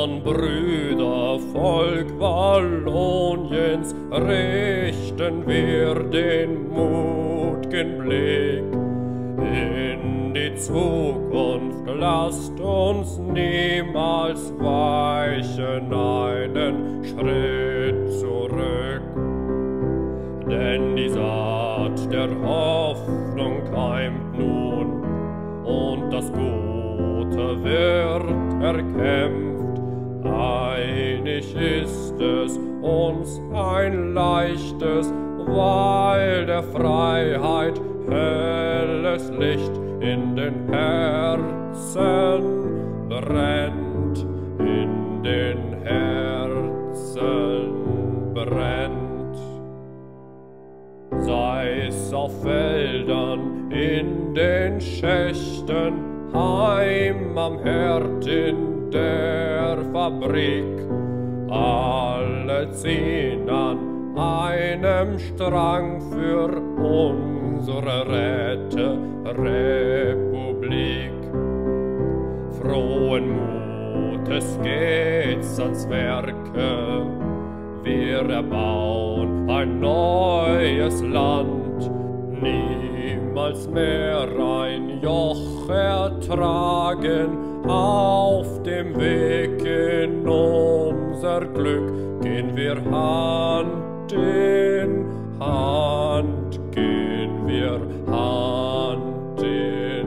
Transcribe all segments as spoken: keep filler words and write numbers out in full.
unsern Brüder, Volk Walloniens, richten wir den mutigen Blick in die Zukunft. Lasst uns niemals weichen einen Schritt zurück, denn die Saat der Hoffnung keimt nun und das Gute wird erkämpft. Einig ist es uns ein leichtes, weil der Freiheit helles Licht in den Herzen brennt, in den Herzen brennt. Sei's auf Feldern, in den Schächten, heim am Herd in der Fabrik, alle ziehen an einem Strang für unsere Rette Republik. Frohen Mutes geht's ans Werke, wir erbauen ein neues Land, niemals mehr ein Joch ertragen. Auf dem Weg in unser Glück gehen wir Hand in Hand, gehen wir Hand in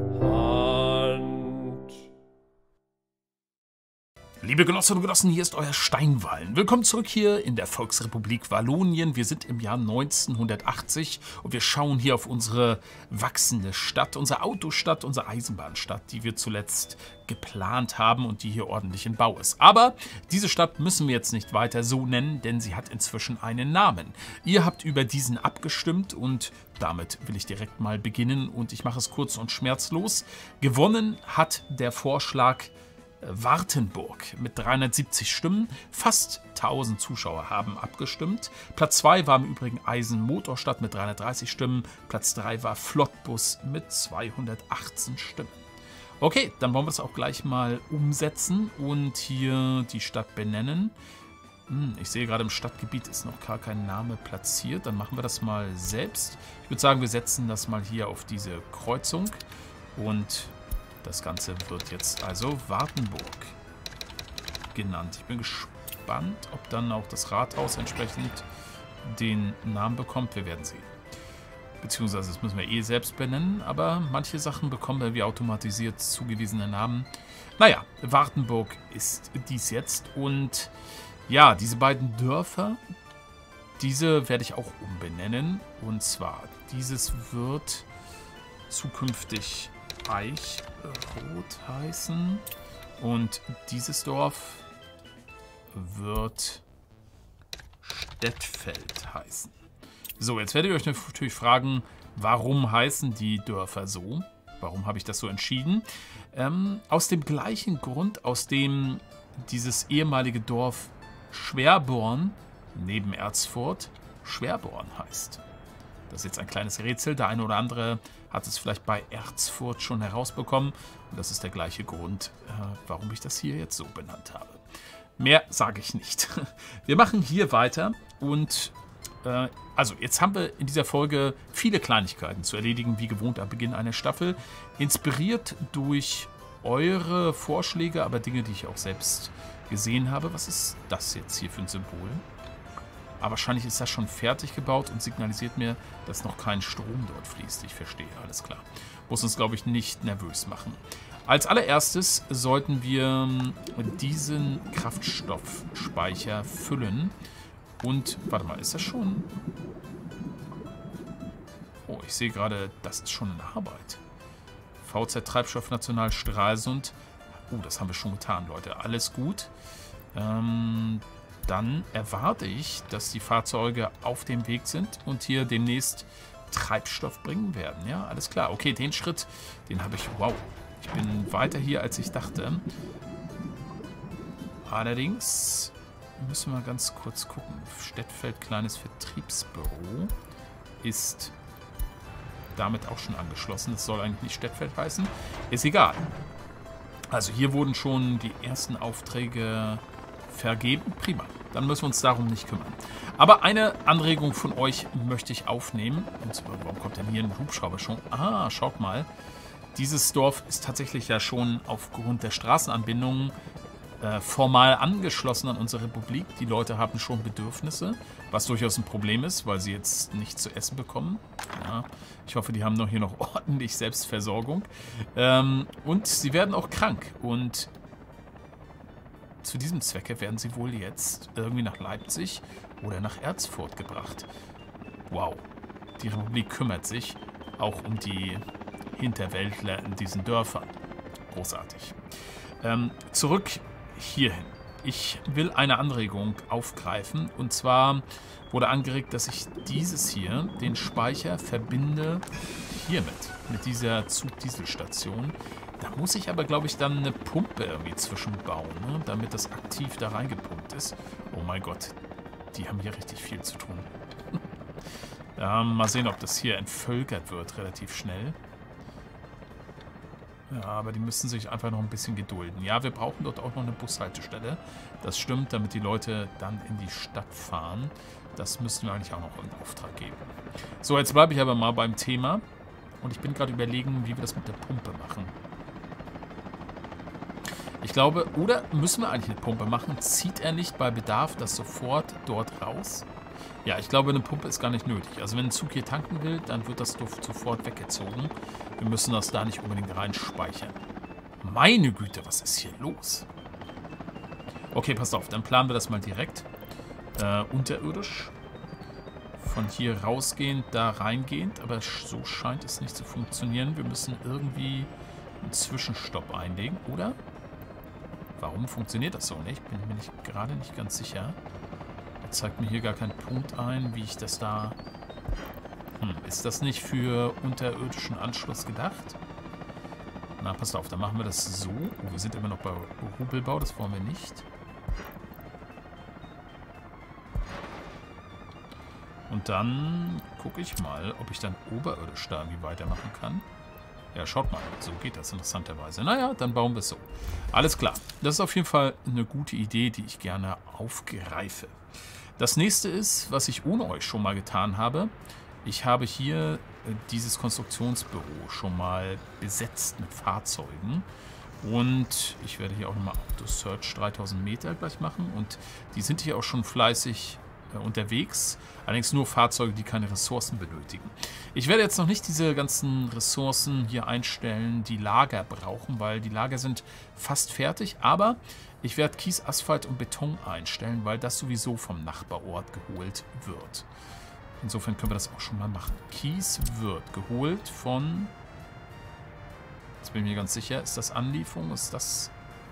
Hand. Liebe Genossinnen und Genossen, hier ist euer Steinwallen. Willkommen zurück hier in der Volksrepublik Wallonien. Wir sind im Jahr neunzehnhundertachtzig und wir schauen hier auf unsere wachsende Stadt, unsere Autostadt, unsere Eisenbahnstadt, die wir zuletzt geplant haben und die hier ordentlich in Bau ist. Aber diese Stadt müssen wir jetzt nicht weiter so nennen, denn sie hat inzwischen einen Namen. Ihr habt über diesen abgestimmt und damit will ich direkt mal beginnen und ich mache es kurz und schmerzlos. Gewonnen hat der Vorschlag Wartenburg mit dreihundertsiebzig Stimmen. Fast tausend Zuschauer haben abgestimmt. Platz zwei war im Übrigen Eisenmotorstadt mit dreihundertdreißig Stimmen. Platz drei war Flottbus mit zweihundertachtzehn Stimmen. Okay, dann wollen wir es auch gleich mal umsetzen und hier die Stadt benennen. Hm, ich sehe gerade, im Stadtgebiet ist noch gar kein Name platziert. Dann machen wir das mal selbst. Ich würde sagen, wir setzen das mal hier auf diese Kreuzung und das Ganze wird jetzt also Wartenburg genannt. Ich bin gespannt, ob dann auch das Rathaus entsprechend den Namen bekommt. Wir werden sehen. Beziehungsweise das müssen wir eh selbst benennen, aber manche Sachen bekommen wir wie automatisiert zugewiesene Namen. Naja, Wartenburg ist dies jetzt und ja, diese beiden Dörfer, diese werde ich auch umbenennen. Und zwar, dieses wird zukünftig Eichrot heißen und dieses Dorf wird Stettfeld heißen. So, jetzt werdet ihr euch natürlich fragen, warum heißen die Dörfer so? Warum habe ich das so entschieden? Ähm, aus dem gleichen Grund, aus dem dieses ehemalige Dorf Schwerborn neben Erzfurt Schwerborn heißt. Das ist jetzt ein kleines Rätsel. Der eine oder andere hat es vielleicht bei Erzfurt schon herausbekommen. Und das ist der gleiche Grund, äh, warum ich das hier jetzt so benannt habe. Mehr sage ich nicht. Wir machen hier weiter. Und äh, also jetzt haben wir in dieser Folge viele Kleinigkeiten zu erledigen, wie gewohnt am Beginn einer Staffel. Inspiriert durch eure Vorschläge, aber Dinge, die ich auch selbst gesehen habe. Was ist das jetzt hier für ein Symbol? Aber wahrscheinlich ist das schon fertig gebaut und signalisiert mir, dass noch kein Strom dort fließt. Ich verstehe, alles klar. Muss uns, glaube ich, nicht nervös machen. Als allererstes sollten wir diesen Kraftstoffspeicher füllen. Und, warte mal, ist das schon? Oh, ich sehe gerade, das ist schon in Arbeit. V Z Treibstoff National Stralsund. Oh, das haben wir schon getan, Leute. Alles gut. Ähm... Dann erwarte ich, dass die Fahrzeuge auf dem Weg sind und hier demnächst Treibstoff bringen werden. Ja, alles klar. Okay, den Schritt, den habe ich... Wow, ich bin weiter hier, als ich dachte. Allerdings müssen wir ganz kurz gucken. Stettfeld, kleines Vertriebsbüro, ist damit auch schon angeschlossen. Das soll eigentlich nicht Stettfeld heißen. Ist egal. Also hier wurden schon die ersten Aufträge vergeben. Prima. Dann müssen wir uns darum nicht kümmern. Aber eine Anregung von euch möchte ich aufnehmen. Und zwar, warum kommt denn hier ein Hubschrauber schon? Ah, schaut mal. Dieses Dorf ist tatsächlich ja schon aufgrund der Straßenanbindung äh, formal angeschlossen an unsere Republik. Die Leute haben schon Bedürfnisse, was durchaus ein Problem ist, weil sie jetzt nichts zu essen bekommen. Ja, ich hoffe, die haben noch hier noch ordentlich Selbstversorgung. Ähm, und sie werden auch krank. Und zu diesem Zwecke werden sie wohl jetzt irgendwie nach Leipzig oder nach Erfurt gebracht. Wow. Die Republik kümmert sich auch um die Hinterwäldler in diesen Dörfern. Großartig. Ähm, zurück hierhin. Ich will eine Anregung aufgreifen. Und zwar wurde angeregt, dass ich dieses hier, den Speicher, verbinde hiermit. Mit dieser Zugdieselstation. Da muss ich aber, glaube ich, dann eine Pumpe irgendwie zwischenbauen, ne? Damit das aktiv da reingepumpt ist. Oh mein Gott, die haben hier richtig viel zu tun. Ja, mal sehen, ob das hier entvölkert wird, relativ schnell. Ja, aber die müssen sich einfach noch ein bisschen gedulden. Ja, wir brauchen dort auch noch eine Bushaltestelle. Das stimmt, damit die Leute dann in die Stadt fahren. Das müssten wir eigentlich auch noch in Auftrag geben. So, jetzt bleibe ich aber mal beim Thema. Und ich bin gerade überlegen, wie wir das mit der Pumpe machen. Ich glaube, oder müssen wir eigentlich eine Pumpe machen? Zieht er nicht bei Bedarf das sofort dort raus? Ja, ich glaube, eine Pumpe ist gar nicht nötig. Also wenn ein Zug hier tanken will, dann wird das Duft sofort weggezogen. Wir müssen das da nicht unbedingt reinspeichern. Meine Güte, was ist hier los? Okay, passt auf, dann planen wir das mal direkt. Äh, unterirdisch. Von hier rausgehend, da reingehend. Aber so scheint es nicht zu funktionieren. Wir müssen irgendwie einen Zwischenstopp einlegen, oder? Warum funktioniert das so nicht? Bin mir nicht, gerade nicht ganz sicher. Er zeigt mir hier gar keinen Punkt ein, wie ich das da... Hm, ist das nicht für unterirdischen Anschluss gedacht? Na, passt auf, dann machen wir das so. Oh, wir sind immer noch bei Hubelbau, das wollen wir nicht. Und dann gucke ich mal, ob ich dann oberirdisch da irgendwie weitermachen kann. Ja, schaut mal, so geht das interessanterweise. Naja, dann bauen wir es so. Alles klar. Das ist auf jeden Fall eine gute Idee, die ich gerne aufgreife. Das nächste ist, was ich ohne euch schon mal getan habe. Ich habe hier dieses Konstruktionsbüro schon mal besetzt mit Fahrzeugen. Und ich werde hier auch nochmal Autosearch dreitausend Meter gleich machen. Und die sind hier auch schon fleißig unterwegs, allerdings nur Fahrzeuge, die keine Ressourcen benötigen. Ich werde jetzt noch nicht diese ganzen Ressourcen hier einstellen, die Lager brauchen, weil die Lager sind fast fertig, aber ich werde Kies, Asphalt und Beton einstellen, weil das sowieso vom Nachbarort geholt wird. Insofern können wir das auch schon mal machen. Kies wird geholt von, jetzt bin ich mir ganz sicher, ist das Anlieferung, ist das,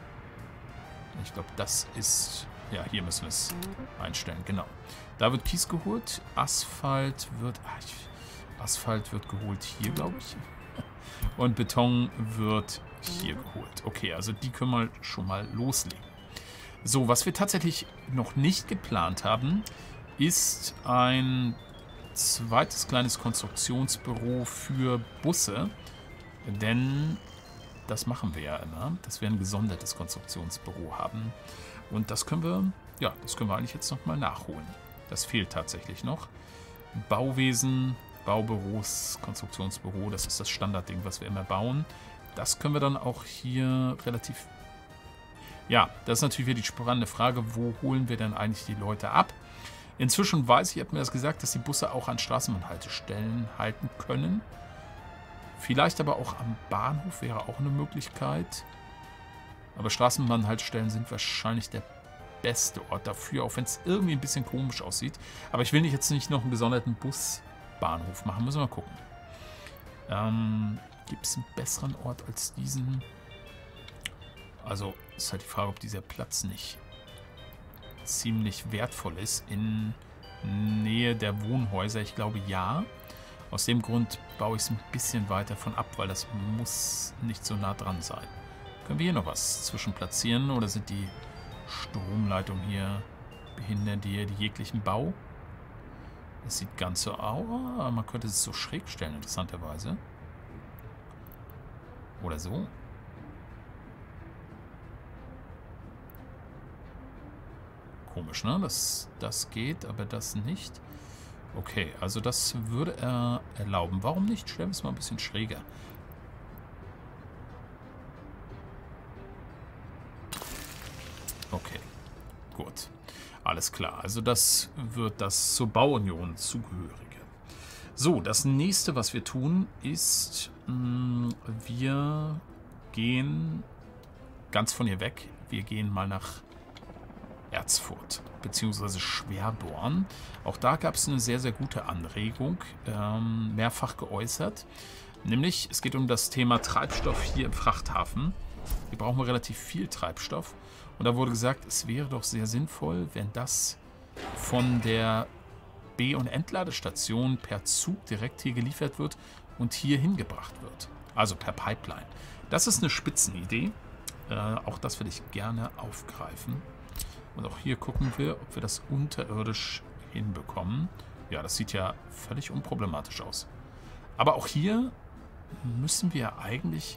ich glaube, das ist... Ja, hier müssen wir es einstellen, genau. Da wird Kies geholt, Asphalt wird... Ach, ich, Asphalt wird geholt hier, glaube ich. Und Beton wird hier geholt. Okay, also die können wir schon mal loslegen. So, was wir tatsächlich noch nicht geplant haben, ist ein zweites kleines Konstruktionsbüro für Busse. Denn das machen wir ja immer, dass wir ein gesondertes Konstruktionsbüro haben. Und das können wir, ja, das können wir eigentlich jetzt nochmal nachholen. Das fehlt tatsächlich noch. Bauwesen, Baubüros, Konstruktionsbüro, das ist das Standardding, was wir immer bauen. Das können wir dann auch hier relativ... Ja, das ist natürlich wieder die spannende Frage, wo holen wir denn eigentlich die Leute ab? Inzwischen weiß ich, ihr habt mir das gesagt, dass die Busse auch an Straßenbahnhaltestellen halten können. Vielleicht aber auch am Bahnhof wäre auch eine Möglichkeit. Aber Straßenbahnhaltestellen sind wahrscheinlich der beste Ort dafür, auch wenn es irgendwie ein bisschen komisch aussieht. Aber ich will jetzt nicht noch einen gesonderten Busbahnhof machen, müssen wir mal gucken. Ähm, gibt es einen besseren Ort als diesen? Also ist halt die Frage, ob dieser Platz nicht ziemlich wertvoll ist in Nähe der Wohnhäuser. Ich glaube ja. Aus dem Grund baue ich es ein bisschen weiter von ab, weil das muss nicht so nah dran sein. Können wir hier noch was zwischen platzieren oder sind die Stromleitungen hier, behindern die, die jeglichen Bau? Das sieht ganz so aus. Oh, man könnte es so schräg stellen, interessanterweise. Oder so. Komisch, ne? Das, das geht, aber das nicht. Okay, also das würde er erlauben. Warum nicht? Stellen wir es mal ein bisschen schräger. Okay, gut. Alles klar. Also das wird das zur Bauunion zugehörige. So, das nächste, was wir tun, ist, mh, wir gehen ganz von hier weg. Wir gehen mal nach Erzfurt, beziehungsweise Schwerborn. Auch da gab es eine sehr, sehr gute Anregung, ähm, mehrfach geäußert. Nämlich, es geht um das Thema Treibstoff hier im Frachthafen. Hier brauchen wir relativ viel Treibstoff. Und da wurde gesagt, es wäre doch sehr sinnvoll, wenn das von der B- und Entladestation per Zug direkt hier geliefert wird und hier hingebracht wird. Also per Pipeline. Das ist eine Spitzenidee. Äh, auch das will ich gerne aufgreifen. Und auch hier gucken wir, ob wir das unterirdisch hinbekommen. Ja, das sieht ja völlig unproblematisch aus. Aber auch hier müssen wir eigentlich...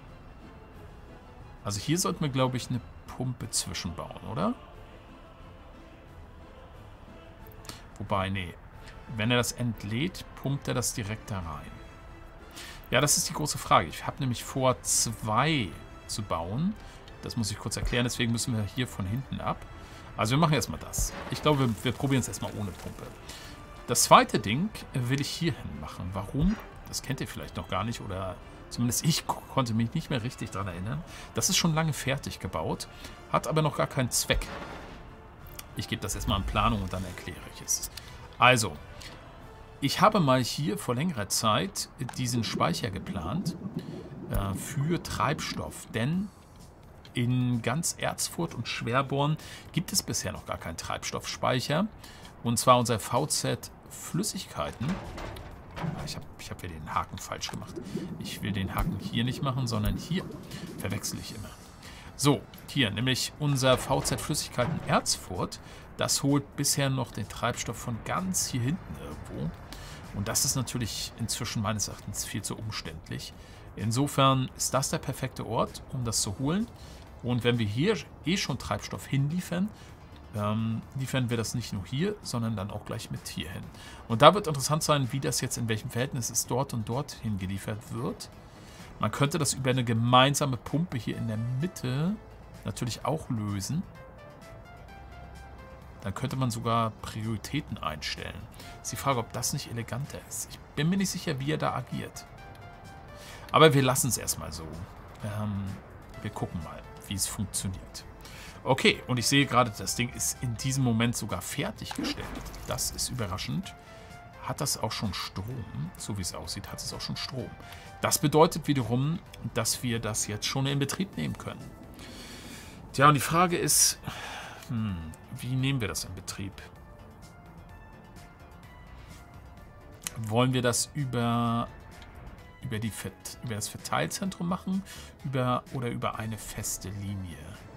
Also hier sollten wir, glaube ich, eine Pumpe zwischenbauen, oder? Wobei, nee. Wenn er das entlädt, pumpt er das direkt da rein. Ja, das ist die große Frage. Ich habe nämlich vor, zwei zu bauen. Das muss ich kurz erklären, deswegen müssen wir hier von hinten ab. Also wir machen erstmal das. Ich glaube, wir, wir probieren es erstmal ohne Pumpe. Das zweite Ding will ich hier hin machen. Warum? Das kennt ihr vielleicht noch gar nicht oder zumindest ich konnte mich nicht mehr richtig daran erinnern. Das ist schon lange fertig gebaut, hat aber noch gar keinen Zweck. Ich gebe das erstmal in Planung und dann erkläre ich es. Also, ich habe mal hier vor längerer Zeit diesen Speicher geplant äh, für Treibstoff, denn in ganz Erzfurt und Schwerborn gibt es bisher noch gar keinen Treibstoffspeicher. Und zwar unser V Z Flüssigkeiten. Ich habe ich hab hier den Haken falsch gemacht. Ich will den Haken hier nicht machen, sondern hier. Verwechsel ich immer. So, hier nämlich unser V Z Flüssigkeiten Erzfurt. Das holt bisher noch den Treibstoff von ganz hier hinten irgendwo. Und das ist natürlich inzwischen meines Erachtens viel zu umständlich. Insofern ist das der perfekte Ort, um das zu holen. Und wenn wir hier eh schon Treibstoff hinliefern, ähm, liefern wir das nicht nur hier, sondern dann auch gleich mit hier hin. Und da wird interessant sein, wie das jetzt in welchem Verhältnis es dort und dort hingeliefert wird. Man könnte das über eine gemeinsame Pumpe hier in der Mitte natürlich auch lösen. Dann könnte man sogar Prioritäten einstellen. Ist die Frage, ob das nicht eleganter ist. Ich bin mir nicht sicher, wie er da agiert. Aber wir lassen es erstmal so. Ähm, wir gucken mal, wie es funktioniert. Okay, und ich sehe gerade, das Ding ist in diesem Moment sogar fertiggestellt. Das ist überraschend. Hat das auch schon Strom? So wie es aussieht, hat es auch schon Strom. Das bedeutet wiederum, dass wir das jetzt schon in Betrieb nehmen können. Tja, und die Frage ist, hm, wie nehmen wir das in Betrieb? Wollen wir das über... Über, die, über das Verteilzentrum machen über, oder über eine feste Linie?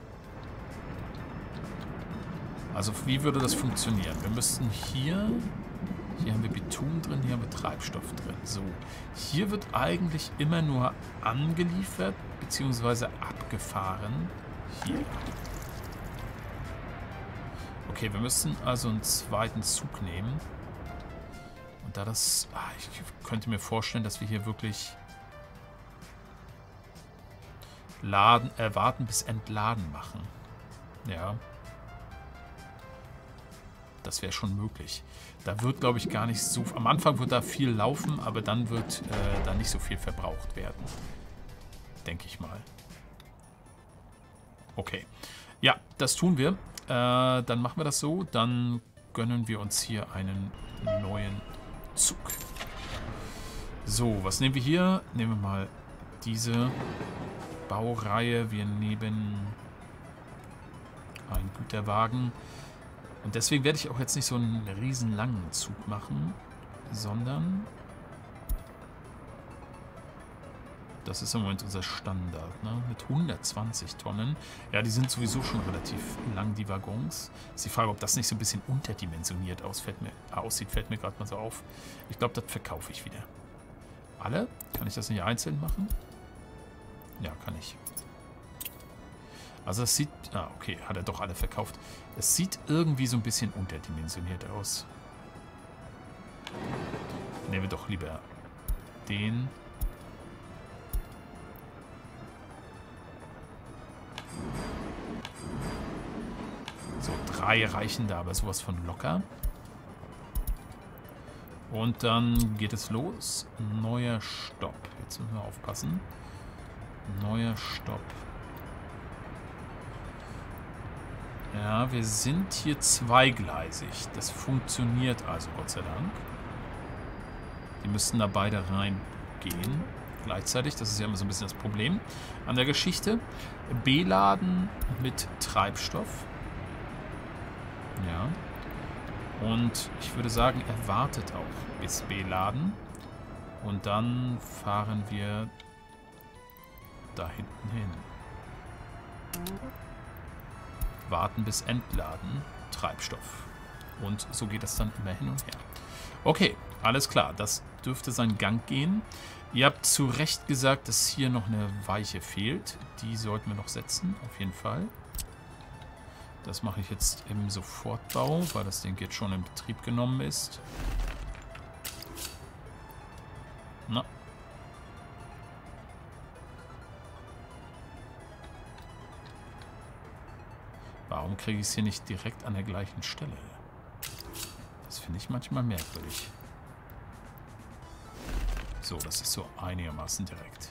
Also wie würde das funktionieren? Wir müssten hier, hier haben wir Bitumen drin, hier haben wir Treibstoff drin. So, hier wird eigentlich immer nur angeliefert bzw. abgefahren. Hier. Okay, wir müssen also einen zweiten Zug nehmen. Da das, ah, ich könnte mir vorstellen, dass wir hier wirklich laden, äh, warten bis entladen machen. Ja. Das wäre schon möglich. Da wird, glaube ich, gar nicht so... Am Anfang wird da viel laufen, aber dann wird äh, da nicht so viel verbraucht werden. Denke ich mal. Okay. Ja, das tun wir. Äh, dann machen wir das so. Dann gönnen wir uns hier einen neuen Zug. So, was nehmen wir hier? Nehmen wir mal diese Baureihe. Wir nehmen einen Güterwagen. Und deswegen werde ich auch jetzt nicht so einen riesen langen Zug machen, sondern das ist im Moment unser Standard, ne? Mit hundertzwanzig Tonnen. Ja, die sind sowieso schon relativ lang, die Waggons. Ist die Frage, ob das nicht so ein bisschen unterdimensioniert aus, fällt mir, aussieht, fällt mir gerade mal so auf. Ich glaube, das verkaufe ich wieder. Alle? Kann ich das nicht einzeln machen? Ja, kann ich. Also das sieht... Ah, okay, hat er doch alle verkauft. Es sieht irgendwie so ein bisschen unterdimensioniert aus. Nehmen wir doch lieber den. So, drei reichen da, aber sowas von locker. Und dann geht es los. Neuer Stopp. Jetzt müssen wir aufpassen. Neuer Stopp. Ja, wir sind hier zweigleisig. Das funktioniert also, Gott sei Dank. Die müssten da beide reingehen. Gleichzeitig, das ist ja immer so ein bisschen das Problem an der Geschichte. Beladen mit Treibstoff. Ja. Und ich würde sagen, er wartet auch bis beladen. Und dann fahren wir da hinten hin. Warten bis entladen. Treibstoff. Und so geht das dann immer hin und her. Okay, alles klar. Das dürfte seinen Gang gehen. Ihr habt zu Recht gesagt, dass hier noch eine Weiche fehlt. Die sollten wir noch setzen, auf jeden Fall. Das mache ich jetzt im Sofortbau, weil das Ding jetzt schon in Betrieb genommen ist. Na. Warum kriege ich es hier nicht direkt an der gleichen Stelle? Das finde ich manchmal merkwürdig. So, das ist so einigermaßen direkt.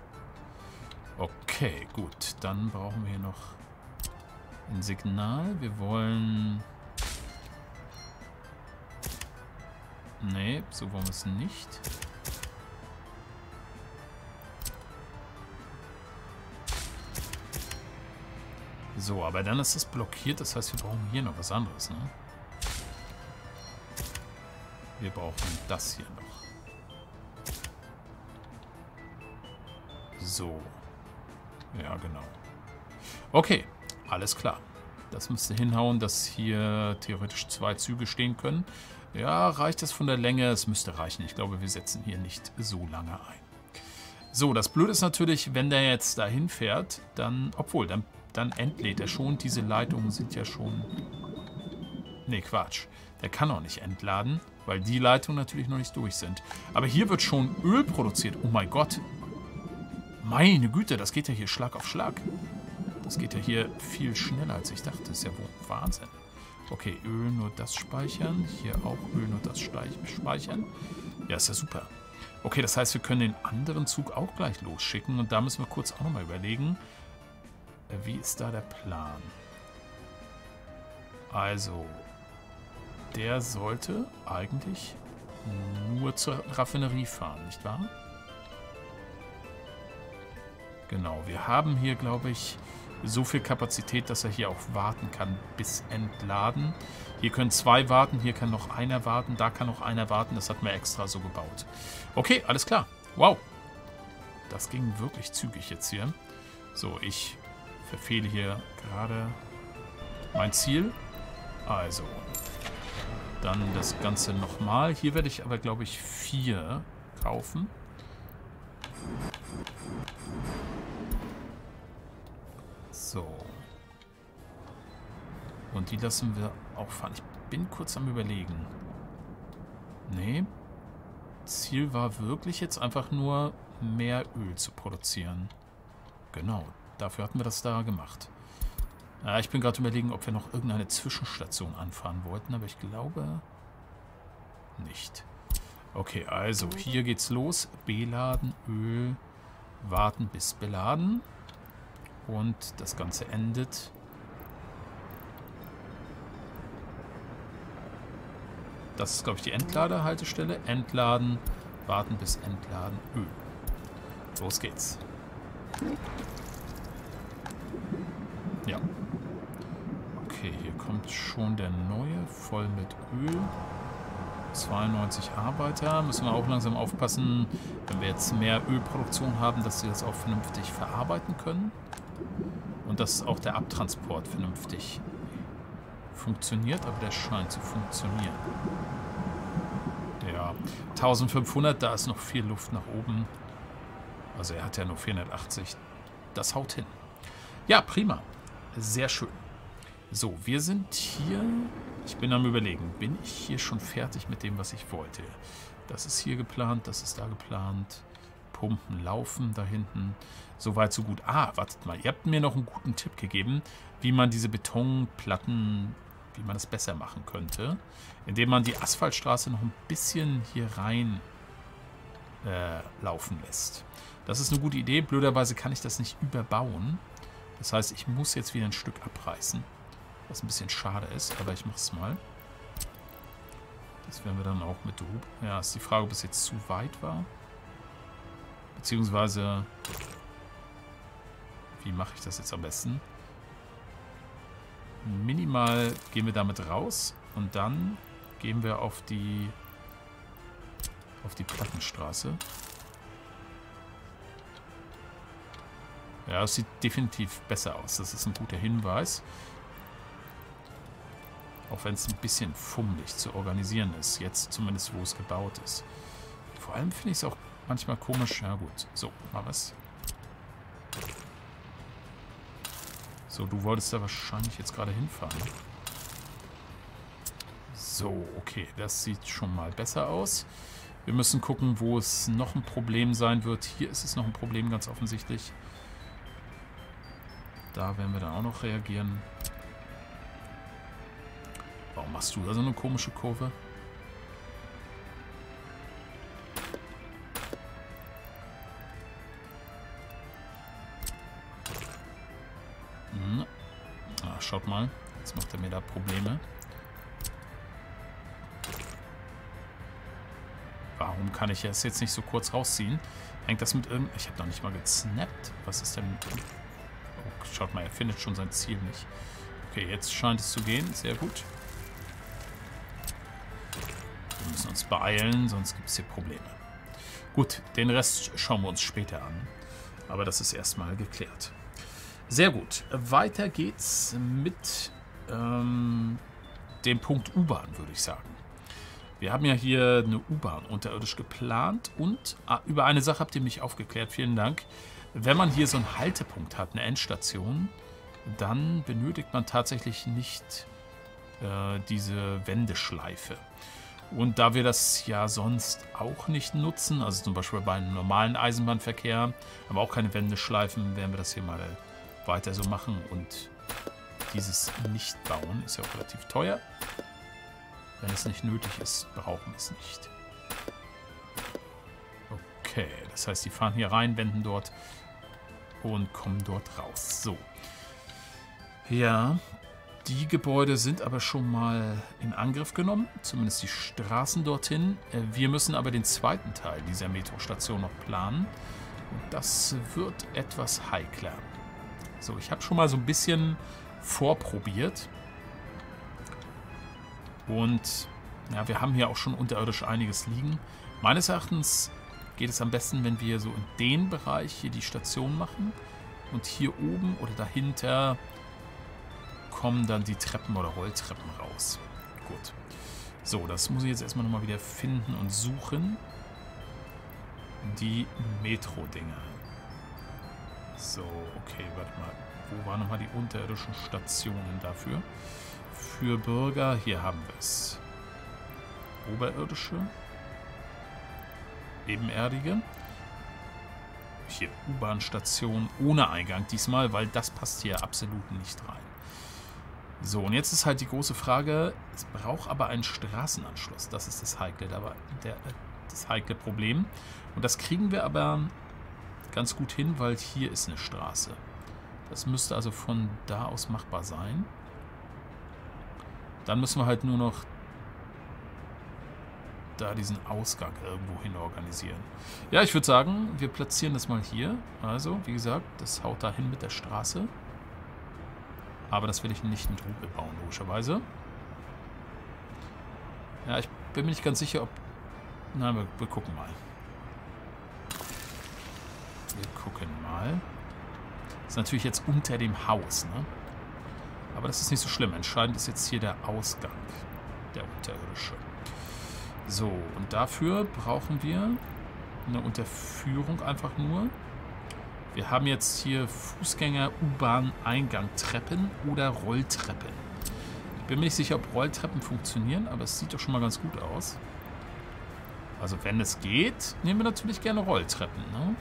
Okay, gut. Dann brauchen wir hier noch ein Signal. Wir wollen... Nee, so wollen wir es nicht. So, aber dann ist es blockiert. Das heißt, wir brauchen hier noch was anderes, ne? Wir brauchen das hier noch. So. Ja, genau. Okay, alles klar. Das müsste hinhauen, dass hier theoretisch zwei Züge stehen können. Ja, reicht das von der Länge? Es müsste reichen. Ich glaube, wir setzen hier nicht so lange ein. So, das Blöde ist natürlich, wenn der jetzt dahin fährt, dann, obwohl, dann, dann entlädt er schon. Diese Leitungen sind ja schon... Nee, Quatsch. Der kann auch nicht entladen, weil die Leitungen natürlich noch nicht durch sind. Aber hier wird schon Öl produziert. Oh mein Gott. Meine Güte, das geht ja hier Schlag auf Schlag. Das geht ja hier viel schneller, als ich dachte. Das ist ja wohl Wahnsinn. Okay, Öl nur das speichern. Hier auch Öl nur das speichern. Ja, ist ja super. Okay, das heißt, wir können den anderen Zug auch gleich losschicken. Und da müssen wir kurz auch nochmal überlegen, wie ist da der Plan? Also, der sollte eigentlich nur zur Raffinerie fahren, nicht wahr? Genau, wir haben hier, glaube ich, so viel Kapazität, dass er hier auch warten kann bis entladen. Hier können zwei warten, hier kann noch einer warten, da kann noch einer warten. Das hat man extra so gebaut. Okay, alles klar. Wow. Das ging wirklich zügig jetzt hier. So, ich verfehle hier gerade mein Ziel. Also, dann das Ganze nochmal. Hier werde ich aber, glaube ich, vier kaufen. So. Und die lassen wir auch fahren. Ich bin kurz am Überlegen. Nee. Ziel war wirklich jetzt einfach nur mehr Öl zu produzieren. Genau. Dafür hatten wir das da gemacht. Ja, ich bin gerade überlegen, ob wir noch irgendeine Zwischenstation anfahren wollten, aber ich glaube nicht. Okay, also hier geht's los. Beladen, Öl, warten bis beladen. Und das Ganze endet. Das ist, glaube ich, die Entladehaltestelle. Entladen, warten bis entladen, Öl. Los geht's. Ja. Okay, hier kommt schon der neue, voll mit Öl. zweiundneunzig Arbeiter. Müssen wir auch langsam aufpassen, wenn wir jetzt mehr Ölproduktion haben, dass sie das auch vernünftig verarbeiten können. Und dass auch der Abtransport vernünftig funktioniert, aber der scheint zu funktionieren. Ja, eintausendfünfhundert, da ist noch viel Luft nach oben. Also er hat ja nur vierhundertachtzig. Das haut hin. Ja, prima. Sehr schön. So, wir sind hier... Ich bin am Überlegen, bin ich hier schon fertig mit dem, was ich wollte? Das ist hier geplant, das ist da geplant. Pumpen laufen da hinten. Soweit, so gut. Ah, wartet mal. Ihr habt mir noch einen guten Tipp gegeben, wie man diese Betonplatten, wie man das besser machen könnte. Indem man die Asphaltstraße noch ein bisschen hier rein äh, laufen lässt. Das ist eine gute Idee. Blöderweise kann ich das nicht überbauen. Das heißt, ich muss jetzt wieder ein Stück abreißen. Was ein bisschen schade ist, aber ich mache es mal. Das werden wir dann auch mit... Ja, ist die Frage, ob es jetzt zu weit war. Beziehungsweise... Wie mache ich das jetzt am besten? Minimal gehen wir damit raus und dann gehen wir auf die... auf die Plattenstraße. Ja, es sieht definitiv besser aus. Das ist ein guter Hinweis. Auch wenn es ein bisschen fummelig zu organisieren ist. Jetzt zumindest, wo es gebaut ist. Vor allem finde ich es auch manchmal komisch. Ja gut, so, mal was. So, du wolltest da wahrscheinlich jetzt gerade hinfahren. So, okay, das sieht schon mal besser aus. Wir müssen gucken, wo es noch ein Problem sein wird. Hier ist es noch ein Problem, ganz offensichtlich. Da werden wir dann auch noch reagieren. Warum machst du da so eine komische Kurve? Hm. Ah, schaut mal. Jetzt macht er mir da Probleme. Warum kann ich es jetzt nicht so kurz rausziehen? Hängt das mit irgendeinem... Ich habe noch nicht mal gesnappt. Was ist denn... Oh, schaut mal, er findet schon sein Ziel nicht. Okay, jetzt scheint es zu gehen. Sehr gut. Wir müssen uns beeilen, sonst gibt es hier Probleme. Gut, den Rest schauen wir uns später an. Aber das ist erstmal geklärt. Sehr gut. Weiter geht's mit ähm, dem Punkt U-Bahn, würde ich sagen. Wir haben ja hier eine U-Bahn unterirdisch geplant und ah, über eine Sache habt ihr mich aufgeklärt. Vielen Dank. Wenn man hier so einen Haltepunkt hat, eine Endstation, dann benötigt man tatsächlich nicht äh, diese Wendeschleife. Und da wir das ja sonst auch nicht nutzen, also zum Beispiel bei einem normalen Eisenbahnverkehr, aber auch keine Wendeschleifen, werden wir das hier mal weiter so machen. Und dieses Nicht-Bauen ist ja auch relativ teuer. Wenn es nicht nötig ist, brauchen wir es nicht. Okay, das heißt, die fahren hier rein, wenden dort und kommen dort raus. So. Ja, die Gebäude sind aber schon mal in Angriff genommen, zumindest die Straßen dorthin. Wir müssen aber den zweiten Teil dieser Metrostation noch planen. Und das wird etwas heikler. So, ich habe schon mal so ein bisschen vorprobiert. Und ja, wir haben hier auch schon unterirdisch einiges liegen. Meines Erachtens geht es am besten, wenn wir so in den Bereich hier die Station machen. Und hier oben oder dahinter kommen dann die Treppen oder Rolltreppen raus. Gut. So, das muss ich jetzt erstmal nochmal wieder finden und suchen. Die Metro-Dinger. So, okay, warte mal. Wo waren nochmal die unterirdischen Stationen dafür? Für Bürger, hier haben wir es. Oberirdische. Ebenerdige. Hier U-Bahn-Station ohne Eingang diesmal, weil das passt hier absolut nicht rein. So, und jetzt ist halt die große Frage, es braucht aber einen Straßenanschluss. Das ist das heikle, dabei, der, das heikle Problem. Und das kriegen wir aber ganz gut hin, weil hier ist eine Straße. Das müsste also von da aus machbar sein. Dann müssen wir halt nur noch da diesen Ausgang irgendwo hin organisieren. Ja, ich würde sagen, wir platzieren das mal hier. Also, wie gesagt, das haut da hin mit der Straße. Aber das will ich nicht mit Rube bauen, logischerweise. Ja, ich bin mir nicht ganz sicher, ob... Na, wir, wir gucken mal. Wir gucken mal. Das ist natürlich jetzt unter dem Haus, ne? Aber das ist nicht so schlimm. Entscheidend ist jetzt hier der Ausgang. Der unterirdische. So, und dafür brauchen wir eine Unterführung einfach nur. Wir haben jetzt hier Fußgänger, U-Bahn, Eingang, Treppen oder Rolltreppen. Ich bin mir nicht sicher, ob Rolltreppen funktionieren, aber es sieht doch schon mal ganz gut aus. Also wenn es geht, nehmen wir natürlich gerne Rolltreppen, ne?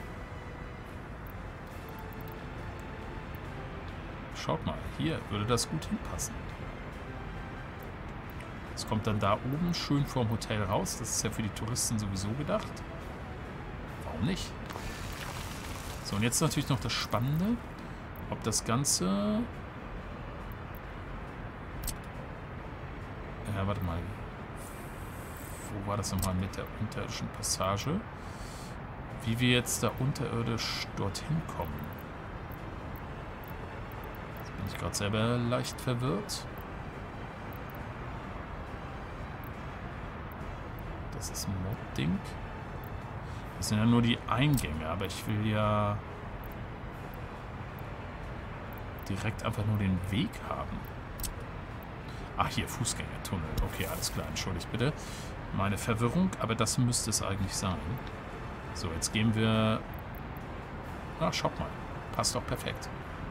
Schaut mal, hier würde das gut hinpassen. Es kommt dann da oben schön vorm Hotel raus. Das ist ja für die Touristen sowieso gedacht. Warum nicht? So, und jetzt natürlich noch das Spannende. Ob das Ganze... Ja, warte mal. Wo war das nochmal mit der unterirdischen Passage? Wie wir jetzt da unterirdisch dorthin kommen. Jetzt bin ich gerade selber leicht verwirrt. Das ist ein Mod-Ding. Das sind ja nur die Eingänge, aber ich will ja direkt einfach nur den Weg haben. Ach, hier, Fußgängertunnel. Okay, alles klar, entschuldigt bitte meine Verwirrung, aber das müsste es eigentlich sein. So, jetzt gehen wir... Ach, schaut mal. Passt doch perfekt.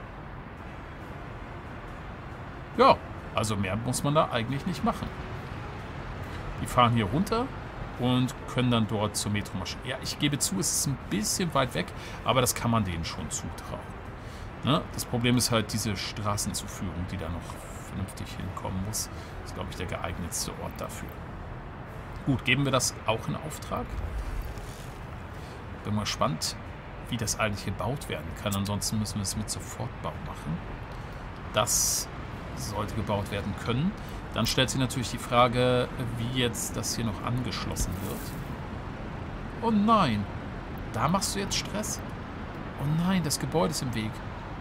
Ja, also mehr muss man da eigentlich nicht machen. Die fahren hier runter und können dann dort zur Metro marschieren. Ja, ich gebe zu, es ist ein bisschen weit weg, aber das kann man denen schon zutrauen. Ne? Das Problem ist halt diese Straßenzuführung, die da noch vernünftig hinkommen muss. Das ist, glaube ich, der geeignetste Ort dafür. Gut, geben wir das auch in Auftrag. Bin mal gespannt, wie das eigentlich gebaut werden kann. Ansonsten müssen wir es mit Sofortbau machen. Das sollte gebaut werden können. Dann stellt sich natürlich die Frage, wie jetzt das hier noch angeschlossen wird. Oh nein, da machst du jetzt Stress? Oh nein, das Gebäude ist im Weg.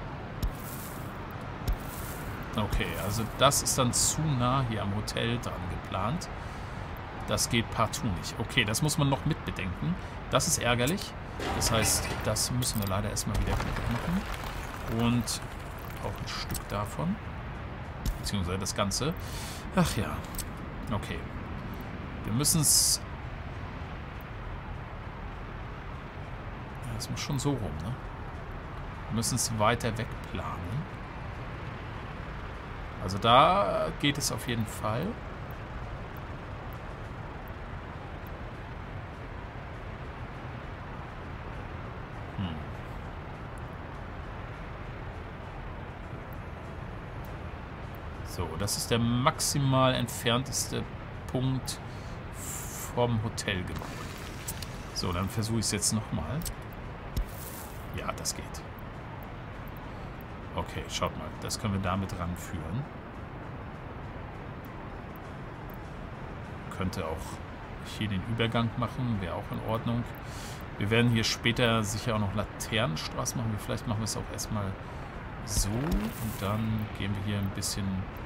Okay, also das ist dann zu nah hier am Hotel dran geplant. Das geht partout nicht. Okay, das muss man noch mitbedenken. Das ist ärgerlich. Das heißt, das müssen wir leider erstmal wieder kaputt machen. Und auch ein Stück davon. Beziehungsweise das Ganze. Ach ja. Okay. Wir müssen es... Ja, das muss schon so rum, ne? Wir müssen es weiter weg planen. Also da geht es auf jeden Fall. Hm. So, das ist der maximal entfernteste Punkt vom Hotelgebäude. So, dann versuche ich es jetzt nochmal. Ja, das geht. Okay, schaut mal. Das können wir damit ranführen. Könnte auch hier den Übergang machen. Wäre auch in Ordnung. Wir werden hier später sicher auch noch Laternenstraßen machen. Vielleicht machen wir es auch erstmal so. Und dann gehen wir hier ein bisschen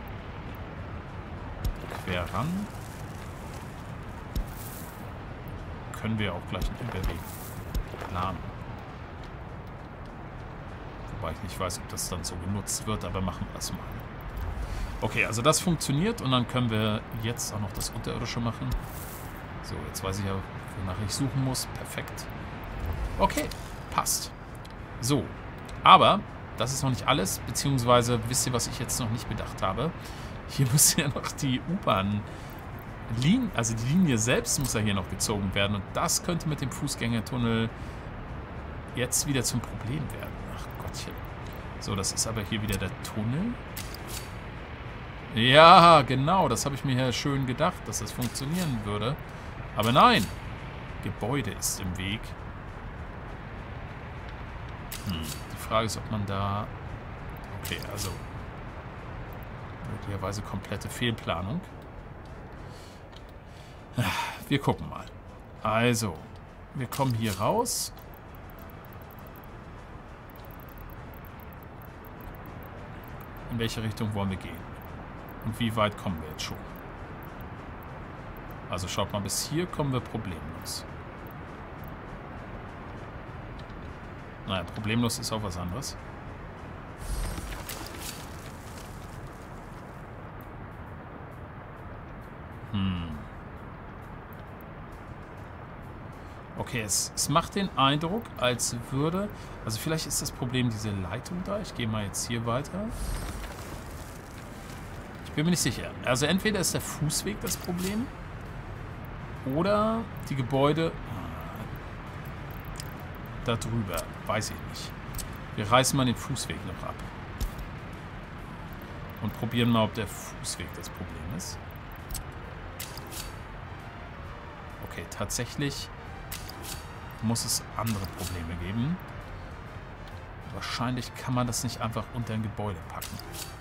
quer ran. Können wir auch gleich einen Überweg planen. Wobei ich nicht weiß, ob das dann so genutzt wird, aber machen wir das mal. Okay, also das funktioniert und dann können wir jetzt auch noch das Unterirdische machen. So, jetzt weiß ich ja, wonach ich suchen muss. Perfekt. Okay, passt. So, aber das ist noch nicht alles, beziehungsweise wisst ihr, was ich jetzt noch nicht bedacht habe? Hier muss ja noch die U-Bahn-Linie, also die Linie selbst muss ja hier noch gezogen werden und das könnte mit dem Fußgängertunnel jetzt wieder zum Problem werden. Ach Gottchen. So, das ist aber hier wieder der Tunnel. Ja, genau, das habe ich mir ja schön gedacht, dass das funktionieren würde. Aber nein, Gebäude ist im Weg. Hm, die Frage ist, ob man da... Okay, also... möglicherweise komplette Fehlplanung. Wir gucken mal. Also, wir kommen hier raus. In welche Richtung wollen wir gehen? Und wie weit kommen wir jetzt schon? Also schaut mal, bis hier kommen wir problemlos. Naja, problemlos ist auch was anderes. Okay, es, es macht den Eindruck, als würde... Also vielleicht ist das Problem diese Leitung da. Ich gehe mal jetzt hier weiter. Ich bin mir nicht sicher. Also entweder ist der Fußweg das Problem oder die Gebäude da drüber. Weiß ich nicht. Wir reißen mal den Fußweg noch ab. Und probieren mal, ob der Fußweg das Problem ist. Okay, tatsächlich muss es andere Probleme geben. Wahrscheinlich kann man das nicht einfach unter ein Gebäude packen.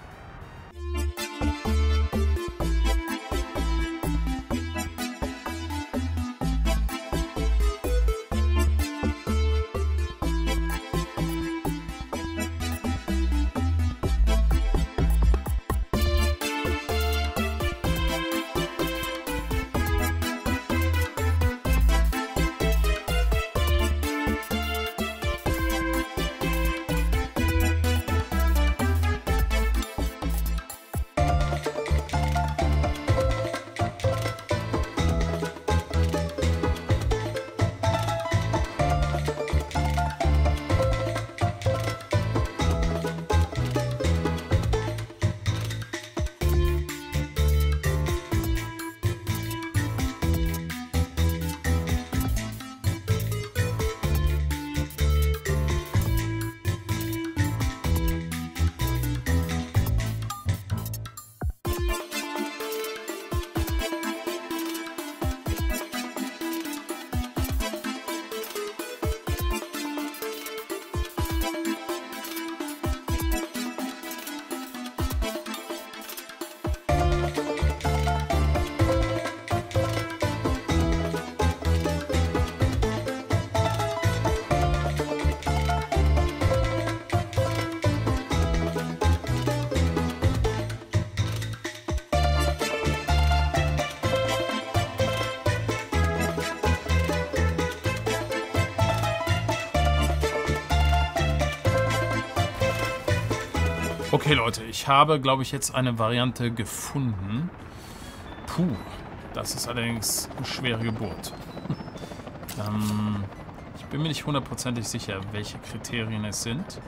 Okay, Leute, ich habe, glaube ich, jetzt eine Variante gefunden. Puh, das ist allerdings eine schwere Geburt. ähm, ich bin mir nicht hundertprozentig sicher, welche Kriterien es sind.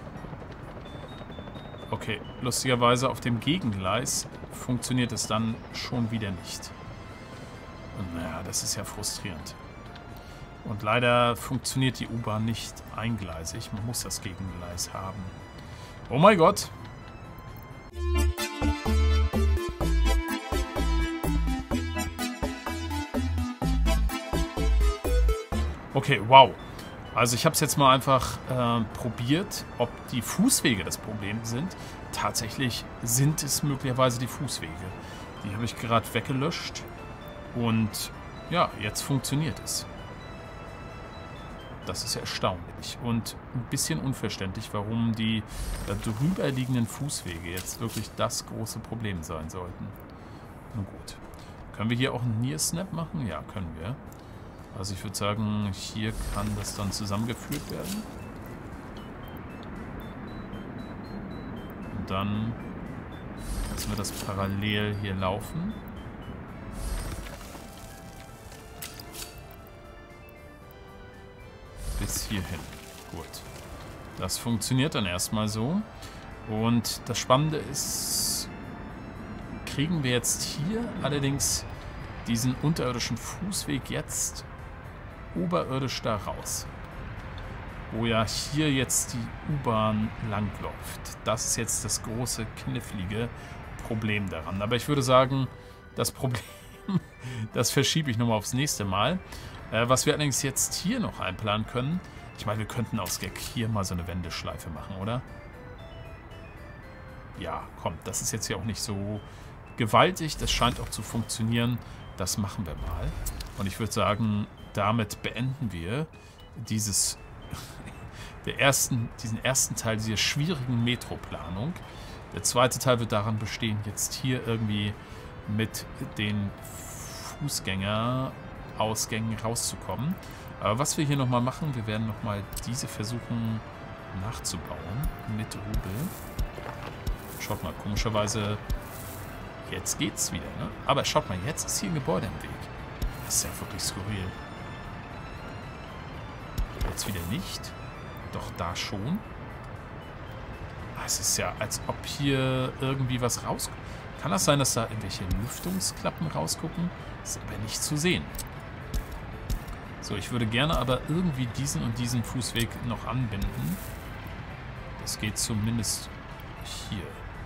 Okay, lustigerweise auf dem Gegengleis funktioniert es dann schon wieder nicht. Und naja, das ist ja frustrierend. Und leider funktioniert die U-Bahn nicht eingleisig. Man muss das Gegengleis haben. Oh mein Gott! Okay, wow. Also ich habe es jetzt mal einfach äh, probiert, ob die Fußwege das Problem sind. Tatsächlich sind es möglicherweise die Fußwege. Die habe ich gerade weggelöscht. Und ja, jetzt funktioniert es. Das ist ja erstaunlich. Und ein bisschen unverständlich, warum die da drüber liegenden Fußwege jetzt wirklich das große Problem sein sollten. Na gut. Können wir hier auch einen Near Snap machen? Ja, können wir. Also ich würde sagen, hier kann das dann zusammengeführt werden. Und dann lassen wir das parallel hier laufen. Bis hierhin. Gut. Das funktioniert dann erstmal so. Und das Spannende ist, kriegen wir jetzt hier allerdings diesen unterirdischen Fußweg jetzt oberirdisch da raus. Wo ja hier jetzt die U-Bahn langläuft. Das ist jetzt das große, knifflige Problem daran. Aber ich würde sagen, das Problem, das verschiebe ich nochmal aufs nächste Mal. Äh, was wir allerdings jetzt hier noch einplanen können, ich meine, wir könnten aus Gag hier mal so eine Wendeschleife machen, oder? Ja, komm, das ist jetzt ja auch nicht so gewaltig. Das scheint auch zu funktionieren. Das machen wir mal. Und ich würde sagen, damit beenden wir dieses, der ersten, diesen ersten Teil dieser schwierigen Metroplanung. Der zweite Teil wird daran bestehen, jetzt hier irgendwie mit den Fußgängerausgängen rauszukommen. Aber was wir hier nochmal machen, wir werden nochmal diese versuchen nachzubauen mit Rubel. Schaut mal, komischerweise, jetzt geht's wieder, ne? Aber schaut mal, jetzt ist hier ein Gebäude im Weg. Das ist ja wirklich skurril. jetzt wieder nicht. Doch da schon. Es ist ja, als ob hier irgendwie was rauskommt. Kann das sein, dass da irgendwelche Lüftungsklappen rausgucken? Ist aber nicht zu sehen. So, ich würde gerne aber irgendwie diesen und diesen Fußweg noch anbinden. Das geht zumindest hier.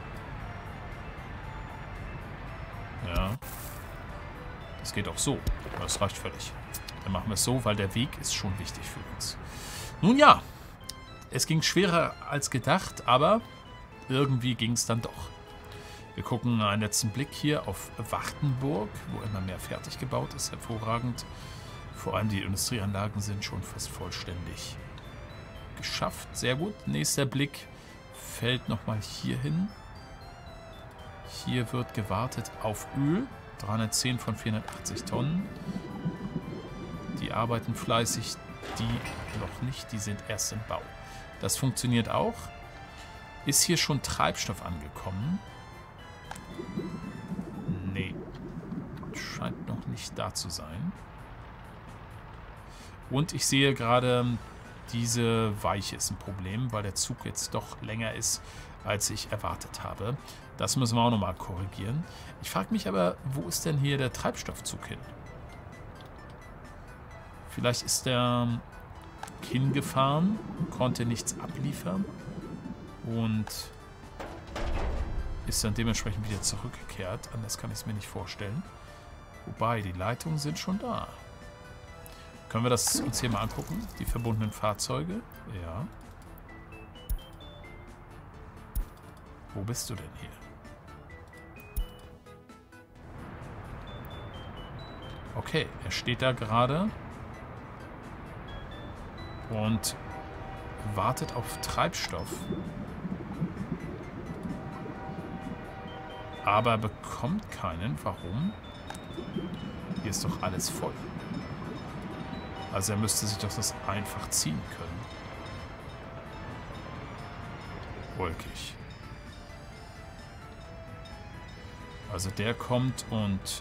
Ja. Das geht auch so. Das reicht völlig. Dann machen wir es so, weil der Weg ist schon wichtig für uns. Nun ja. Es ging schwerer als gedacht, aber irgendwie ging es dann doch. Wir gucken einen letzten Blick hier auf Wartenburg, wo immer mehr fertig gebaut ist. Hervorragend. Vor allem die Industrieanlagen sind schon fast vollständig geschafft. Sehr gut. Nächster Blick fällt nochmal hier hin. Hier wird gewartet auf Öl. dreihundertzehn von vierhundertachtzig Tonnen. Die arbeiten fleißig. Die noch nicht. Die sind erst im Bau. Das funktioniert auch. Ist hier schon Treibstoff angekommen? Nee. Scheint noch nicht da zu sein. Und ich sehe gerade, diese Weiche ist ein Problem, weil der Zug jetzt doch länger ist, als ich erwartet habe. Das müssen wir auch nochmal korrigieren. Ich frage mich aber, wo ist denn hier der Treibstoffzug hin? Vielleicht ist der hingefahren, konnte nichts abliefern und ist dann dementsprechend wieder zurückgekehrt. Anders kann ich es mir nicht vorstellen. Wobei, die Leitungen sind schon da. Können wir das uns hier mal angucken? Die verbundenen Fahrzeuge? Ja. Wo bist du denn hier? Okay, er steht da gerade und wartet auf Treibstoff. Aber bekommt keinen. Warum? Hier ist doch alles voll. Also er müsste sich doch das einfach ziehen können. Wolkig. Also der kommt und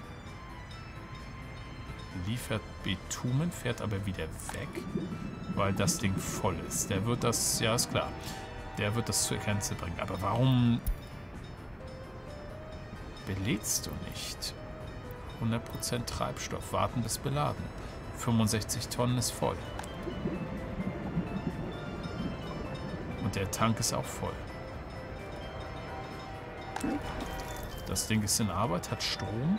liefert Bitumen, fährt aber wieder weg, weil das Ding voll ist. Der wird das, ja ist klar, der wird das zur Grenze bringen. Aber warum belädst du nicht? hundert Prozent Treibstoff, warten bis beladen. fünfundsechzig Tonnen ist voll. Und der Tank ist auch voll. Das Ding ist in Arbeit, hat Strom.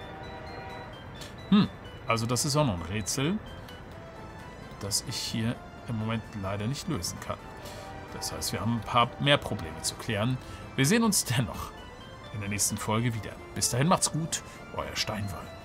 Hm, also das ist auch noch ein Rätsel, das ich hier im Moment leider nicht lösen kann. Das heißt, wir haben ein paar mehr Probleme zu klären. Wir sehen uns dennoch in der nächsten Folge wieder. Bis dahin macht's gut, euer Steinwall.